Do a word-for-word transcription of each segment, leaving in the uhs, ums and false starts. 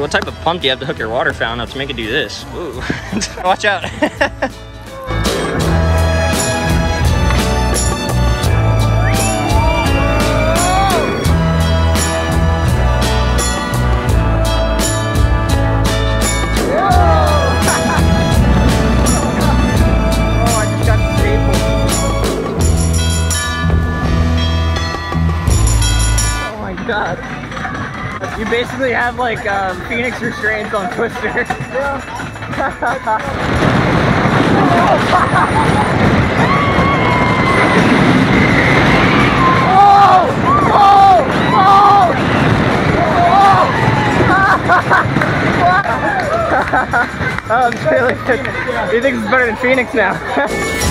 what type of pump do you have to hook your water fountain up to make it do this? Ooh. Watch out. God. You basically have like um, Phoenix restraints on Twister. Yeah. Oh! Oh! Oh! Oh! Oh, it's really good. You think it's better than Phoenix now?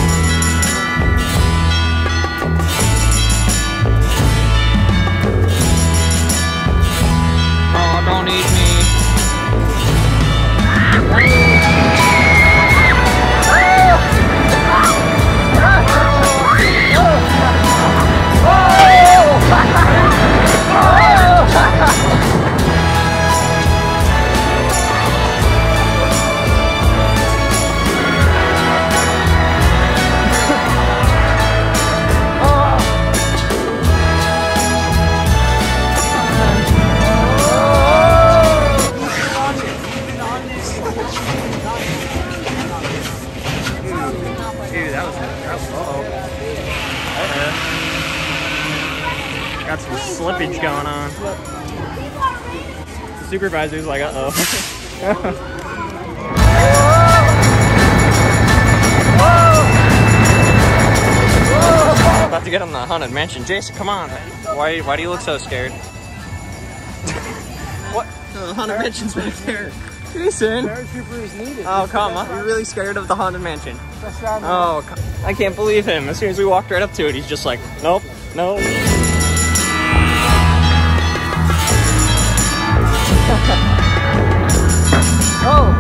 Don't eat me. Got some slippage going on. The supervisor's like, uh-oh. About to get him the haunted mansion. Jason, come on. Why why do you look so scared? What? The haunted mansion's right there. Jason! Oh, come on. You're really scared of the haunted mansion. Oh, I can't believe him. As soon as we walked right up to it, he's just like, nope, nope. Oh!